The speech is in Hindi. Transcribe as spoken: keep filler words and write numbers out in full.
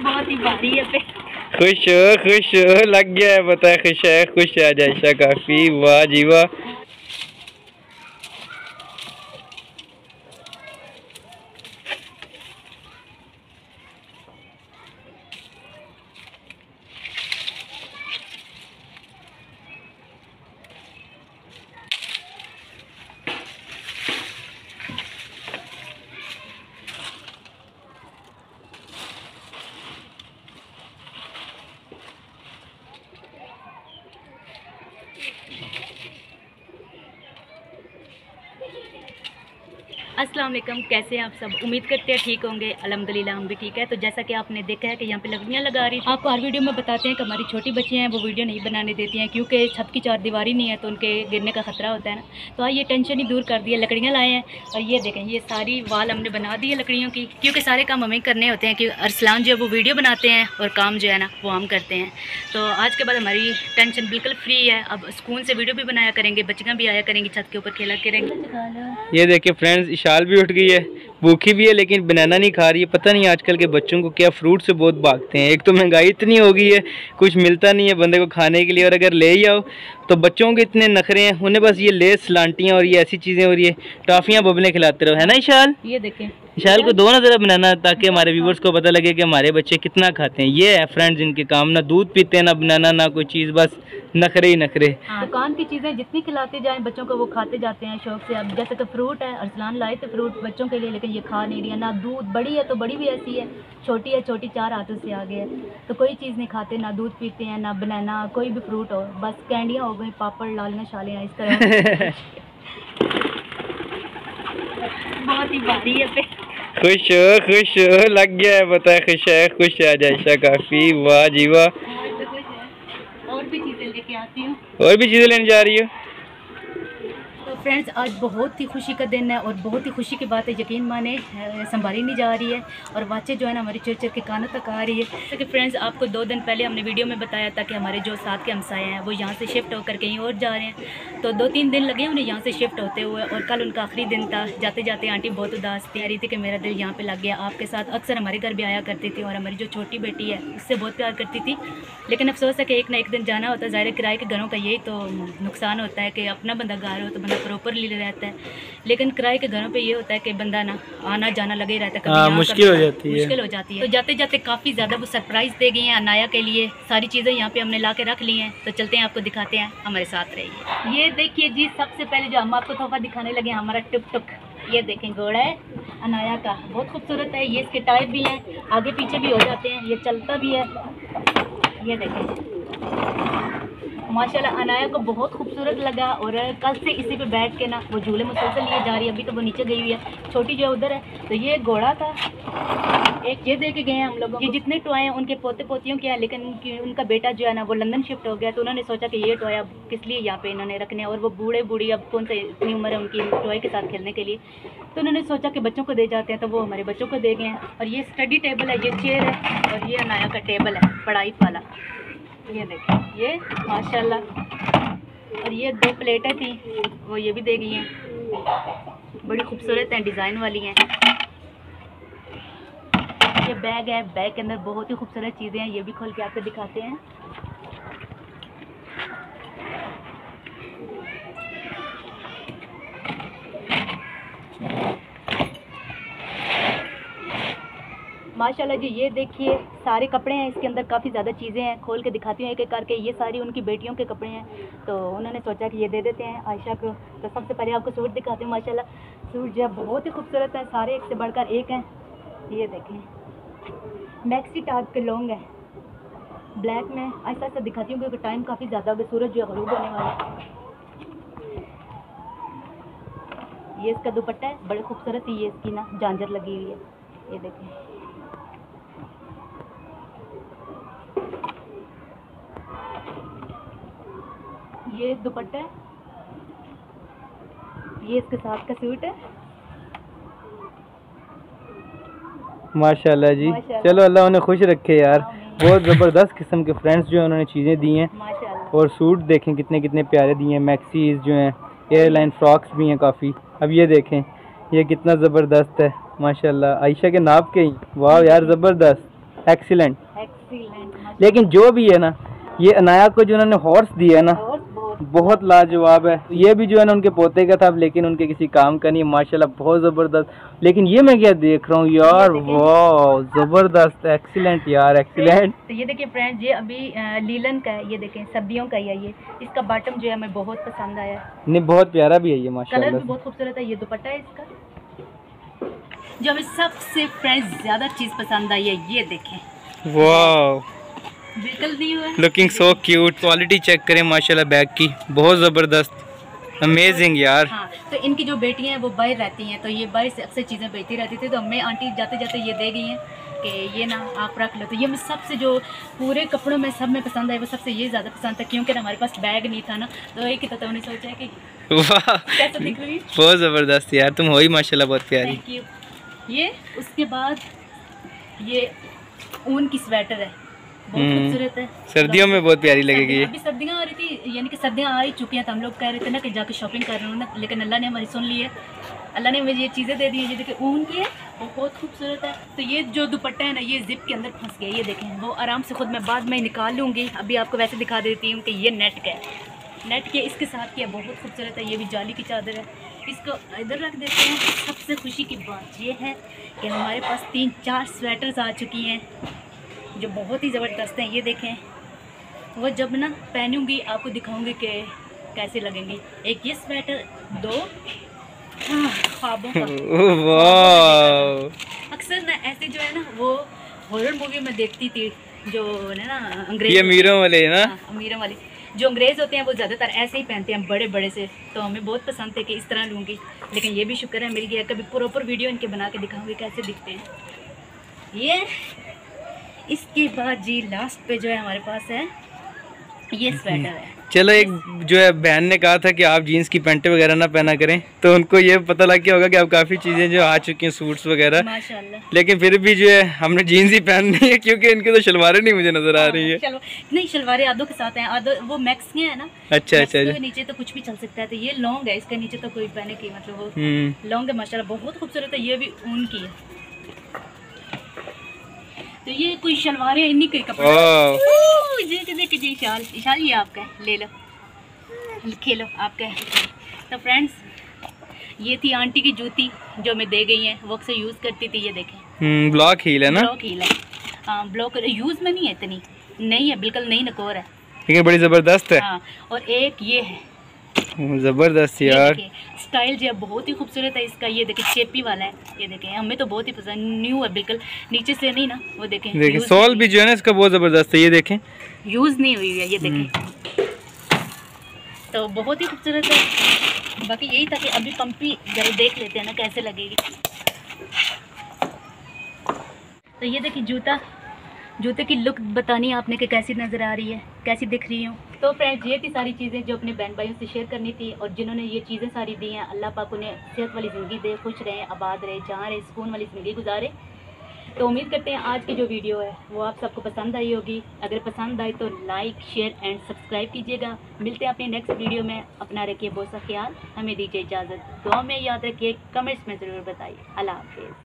बहुत ही भारी है पे। खुश हो खुश हो, लग गया है पता है, खुश है खुश है आयशा काफी। वाह जी वाह। अस्सलाम वालेकुम, कैसे हैं आप सब? उम्मीद करते हैं ठीक होंगे। अल्हम्दुलिल्लाह हम भी ठीक है। तो जैसा कि आपने देखा है कि यहाँ पे लकड़ियाँ लगा रही, आपको हर वीडियो में बताते हैं कि हमारी छोटी बच्चियाँ हैं वो वीडियो नहीं बनाने देती हैं क्योंकि छत की चार दीवारी नहीं है तो उनके गिरने का खतरा होता है ना। तो ये टेंशन ही दूर कर दी है, लकड़ियाँ लाए हैं। और ये देखें, ये सारी वाल हमने बना दी है लकड़ियों की, क्योंकि सारे काम हमें करने होते हैं कि अरसलान जो है वो वीडियो बनाते हैं और काम जो है ना वो हम करते हैं। तो आज के बाद हमारी टेंशन बिल्कुल फ्री है। अब स्कूल से वीडियो भी बनाया करेंगे, बच्चियाँ भी आया करेंगी, छत के ऊपर खेला करेंगे। ये देखिए फ्रेंड्स, इशाल भी उठ गई है, भूखी भी है लेकिन बनाना नहीं खा रही है। पता नहीं आजकल के बच्चों को क्या, फ्रूट से बहुत भागते हैं। एक तो महंगाई इतनी हो गई है, कुछ मिलता नहीं है बंदे को खाने के लिए, और अगर ले ही आओ तो बच्चों के इतने नखरे हैं, उन्हें बस ये लेस लांटियाँ और ये ऐसी चीज़ें और ये टॉफियाँ बबले खिलाते रहो, है ना इशाल? ये देखें, इशाल को दो ना ज़रा बनाना, ताकि हमारे व्यूवर्स को पता लगे कि हमारे बच्चे कितना खाते हैं। ये है फ्रेंड्स इनके काम, ना दूध पीते हैं, ना बनाना, ना कोई चीज़, बस नखरे ही नखरे। हाँ, दुकान की चीज़ें जितनी खिलाते जाएं बच्चों को वो खाते जाते हैं शौक से। अब जैसे कि फ्रूट है, अरसलान लाए थे फ्रूट बच्चों के लिए, लेकिन ये खा नहीं रही है। ना दूध, बड़ी है तो बड़ी भी ऐसी है, छोटी है छोटी चार हाथों से आगे है, तो कोई चीज़ नहीं खाते, ना दूध पीते हैं, ना बनाना, कोई भी फ्रूट हो, बस कैंडियाँ हो गई, पापड़, लालियाँ, शालियाँ, इस तरह। बहुत ही भारी है पे। खुश हो खुश हो, लग गया है पता है, खुश है खुश है आयशा काफी। वाह जी वाह। और भी चीज़ें लेके आती हूँ, और भी चीज़ें लेने जा रही हो? तो फ्रेंड्स आज बहुत ही खुशी का दिन है और बहुत ही खुशी की बात है, यकीन माने संभाली नहीं जा रही है और वाचे जो है ना हमारी चिर चिर के कानों तक आ रही है। तो कि फ्रेंड्स आपको दो दिन पहले हमने वीडियो में बताया था कि हमारे जो साथ के हमसाए हैं वो यहाँ से शिफ्ट होकर कहीं और जा रहे हैं। तो दो तीन दिन लगे उन्हें यहाँ से शिफ्ट होते हुए, और कल उनका आखिरी दिन था। जाते जाते आंटी बहुत उदास थी, कह रही थी कि मेरा दिल यहाँ पर लग गया। आपके साथ अक्सर हमारे घर भी आया करती थी और हमारी जो छोटी बेटी है उससे बहुत प्यार करती थी, लेकिन अफसोस है कि एक ना एक दिन जाना होता है। ज़ाहिर किराए के घरों का यही तो नुकसान होता है कि अपना बंदा घर हो तो बंदा प्रॉपरली रहता है, लेकिन किराए के घरों पे ये होता है कि बंदा ना आना जाना लगे रहता है, कभी मुश्किल हो जाती है मुश्किल हो जाती है। तो जाते जाते काफ़ी ज़्यादा वो सरप्राइज़ दे गई हैं अनाया के लिए। सारी चीज़ें यहाँ पे हमने ला के रख ली हैं, तो चलते हैं आपको दिखाते हैं, हमारे साथ रहिए। ये देखिए जी, सबसे पहले जो हम आपको तोहफा दिखाने लगे हमारा टुक टुक, ये देखें घोड़ा है अनाया का, बहुत खूबसूरत है। ये इसके टायर भी हैं, आगे पीछे भी हो जाते हैं, ये चलता भी है। ये देखें माशाल्लाह अनाया को बहुत खूबसूरत लगा, और कल से इसी पे बैठ के ना वो झूले मुसलसल लिए जा रही है। अभी तो वो नीचे गई हुई है, छोटी जो है उधर है। तो ये घोड़ा था एक, ये दे के गए हैं हम लोगों। ये जितने टॉय हैं उनके पोते पोतियों के हैं, लेकिन उनकी उनका बेटा जो है ना वो लंदन शिफ्ट हो गया, तो उन्होंने सोचा कि ये टॉय अब किस लिए यहाँ पे इन्होंने रखने, और वो बूढ़े बूढ़ी अब कौन से इतनी उम्र है उनकी टॉय के साथ खेलने के लिए, तो उन्होंने सोचा कि बच्चों को दे जाते हैं, तो वो हमारे बच्चों को दे गए हैं। और ये स्टडी टेबल है, ये चेयर है, और ये अनाया का टेबल है पढ़ाई वाला। ये देखें ये माशाल्लाह। और ये दो प्लेटें थी वो ये भी दे गई हैं, बड़ी खूबसूरत हैं, डिज़ाइन वाली हैं। ये बैग है, बैग के अंदर बहुत ही खूबसूरत चीज़ें हैं, ये भी खोल के आपको दिखाते हैं। माशाल्लाह जी, ये देखिए सारे कपड़े हैं इसके अंदर, काफ़ी ज़्यादा चीज़ें हैं, खोल के दिखाती हूँ एक एक करके। ये सारी उनकी बेटियों के कपड़े हैं, तो उन्होंने सोचा कि ये दे देते हैं आयशा को। तो सबसे पहले आपको सूट दिखाती हूँ। माशाल्लाह सूट जो है बहुत ही खूबसूरत है, सारे एक से बढ़कर एक हैं। ये देखें मैक्सी टाइप के लॉन्ग है, ब्लैक में। ऐसा ऐसा दिखाती हूँ क्योंकि टाइम काफ़ी ज़्यादा हो गया, सूरज जो है ग़रूब होने वाला है। ये इसका दुपट्टा है, बड़े खूबसूरत ही ये इसकी ना झांझर लगी हुई है। ये देखें ये दुपट्टा है, ये इसके साथ का सूट है। माशाल्लाह जी, चलो अल्लाह उन्हें खुश रखे यार। बहुत ज़बरदस्त किस्म के फ्रेंड्स जो है उन्होंने चीज़ें दी हैं, और सूट देखें कितने कितने प्यारे दिए हैं। मैक्सीज जो हैं, एयरलाइन फ्रॉक्स भी हैं काफ़ी। अब ये देखें ये कितना ज़बरदस्त है माशाल्लाह, आयशा के नाप के ही। वाह यार ज़बरदस्त। एक्सीलेंट। एक्सीलेंट। लेकिन जो भी है ना, ये अनाया को जो उन्होंने हॉर्स दिया है ना, बहुत लाजवाब है। ये भी जो है ना उनके पोते का था, लेकिन उनके किसी काम का नहीं, माशाल्लाह बहुत ज़बरदस्त। लेकिन ये मैं क्या देख रहा हूँ यार, वाह ज़बरदस्त, एक्सीलेंट यार, एक्सीलेंट। तो ये देखिए फ्रेंड्स, ये अभी लीलन का है, ये देखें सर्दियों का ही है ये। इसका बॉटम जो है हमें बहुत पसंद आया। नहीं बहुत प्यारा भी है ये माशाल्लाह, कलर भी बहुत खूबसूरत है। ये दुपट्टा है इसका। जो हमें सबसे फ्रेंड्स ज़्यादा चीज़ पसंद आई है, ये देखें, वाह बिल्कुल नहीं हुआ, looking so cute. Quality check करें माशाल्लाह बैग की, बहुत ज़बरदस्त, अमेजिंग यार। हाँ, तो इनकी जो बेटियां हैं वो बाहर रहती हैं, तो ये बाहर से अक्सर चीज़ें बेचती रहती थी, तो हमें आंटी जाते जाते ये दे गई हैं कि ये ना आप रख लो। तो ये हमें सबसे जो पूरे कपड़ों में सब में पसंद आए, वो सबसे ये ज़्यादा पसंद था, क्योंकि हमारे पास बैग नहीं था ना, तो एक ही तो हमने सोचा कि वाह कैसा दिख रही है, बहुत ज़बरदस्त यार, तुम हो ही माशाल्लाह बहुत प्यारी। Thank you. ये उसके बाद ये ऊन की स्वेटर है, बहुत खूबसूरत है, सर्दियों में बहुत प्यारी लगेगी ये। अभी सर्दियाँ आ रही थी, यानी कि सर्दियाँ आ ही चुकी हैं, तो हम लोग कह रहे थे ना कि जाके शॉपिंग कर रहे हो ना, लेकिन अल्लाह ने हमारी सुन ली है। अल्लाह ने मुझे ये चीज़ें दे दी हैं, ये देखिए ऊन की है, बहुत खूबसूरत है। तो ये जो दुपट्टा है ना, ये जिप के अंदर फंस गया, ये देखें, वो आराम से खुद मैं बाद में निकाल लूँगी। अभी आपको वैसे दिखा देती हूँ कि ये नेट का है, नेट के इसके साथ किया, बहुत खूबसूरत है। ये भी जाली की चादर है, इसको इधर रख देते हैं। सबसे खुशी की बात ये है कि हमारे पास तीन चार स्वेटर्स आ चुकी हैं, जो बहुत ही ज़बरदस्त हैं। ये देखें, वो जब ना पहनूंगी आपको दिखाऊंगी कि कैसे लगेंगी। एक ये स्वेटर, दो हाँ, ख्वाबों का। अक्सर ना ऐसे जो है ना, वो हॉरर मूवी में देखती थी, जो है ना अंग्रेज, ये अमीरों वाले ना, हाँ, अमीरों वाले जो अंग्रेज़ होते हैं वो ज़्यादातर ऐसे ही पहनते हैं, बड़े बड़े से। तो हमें बहुत पसंद थे कि इस तरह लूँगी, लेकिन ये भी शुक्र है मिल गया। कभी प्रॉपर वीडियो इनके बना के दिखाऊंगी कैसे दिखते हैं ये। इसके बाद जी लास्ट पे जो है हमारे पास है ये स्वेटर है। चलो, एक जो है बहन ने कहा था कि आप जीन्स की पैंटें वगैरह ना पहना करें, तो उनको ये पता लग गया होगा कि अब काफ़ी चीज़ें जो आ चुकी हैं, सूट्स वगैरह माशाल्लाह। लेकिन फिर भी जो है हमने जीन्स ही पहननी है, क्योंकि इनके तो शलवारें नहीं मुझे नजर आ रही है। चलो नहीं, शलवारें आधो के साथ हैं, आधो वो मैक्स के हैं ना। अच्छा अच्छा, तो नीचे तो कुछ भी चल सकता है, तो ये लॉन्ग है, इसके नीचे तो कोई पहने की मतलब वो लॉन्ग है, माशाल्लाह बहुत खूबसूरत है। ये भी ऊन की है, तो ये कोई शलवारें इन्हीं के कपड़े। देखिए जी, शाल शाल ये आपका है, ले लो खेलो आपका है। तो फ्रेंड्स, ये थी आंटी की जूती जो मैं दे गई है, वो अक्सर यूज़ करती थी। ये देखें, ब्लॉक हील है ना, ब्लॉक हील है, हाँ ब्लॉक यूज़ में नहीं है, इतनी नहीं है, बिल्कुल नई नकोर है, लेकिन बड़ी ज़बरदस्त है। हाँ, और एक ये है ज़बरदस्त यार, स्टाइल जो है बहुत ही खूबसूरत है इसका। ये देखिए चेपी वाला है, ये देखें, हमें तो बहुत ही पसंद, न्यू है बिल्कुल, नीचे से नहीं ना, वो देखें देखें सॉल भी जो है ना इसका बहुत ज़बरदस्त है, ये देखें यूज़ नहीं हुई है, ये देखें, तो बहुत ही खूबसूरत है। बाकी यही था कि अभी पंपी जरा देख लेते हैं ना कैसे लगेगी। तो ये देखिए जूता, जूते की लुक बतानी है आपने कि कैसी नज़र आ रही है, कैसी दिख रही हूँ। तो फ्रेंड्स, ये थी सारी चीज़ें जो अपने बहन भाइयों से शेयर करनी थी, और जिन्होंने ये चीज़ें सारी दी हैं, अल्लाह पाक उन्हें सेहत वाली ज़िंदगी दे, खुश रहें, आबाद रहे, जहाँ रहे, सुकून वाली ज़िंदगी गुजारे। तो उम्मीद करते हैं आज की जो वीडियो है वो आप सबको पसंद आई होगी। अगर पसंद आए तो लाइक शेयर एंड सब्सक्राइब कीजिएगा। मिलते हैं अपने नेक्स्ट वीडियो में। अपना रखिए बहुत सा ख्याल, हमें दीजिए इजाज़त, दुआ में याद रखिए, कमेंट्स में ज़रूर बताइए। अल्लाह हाफिज़।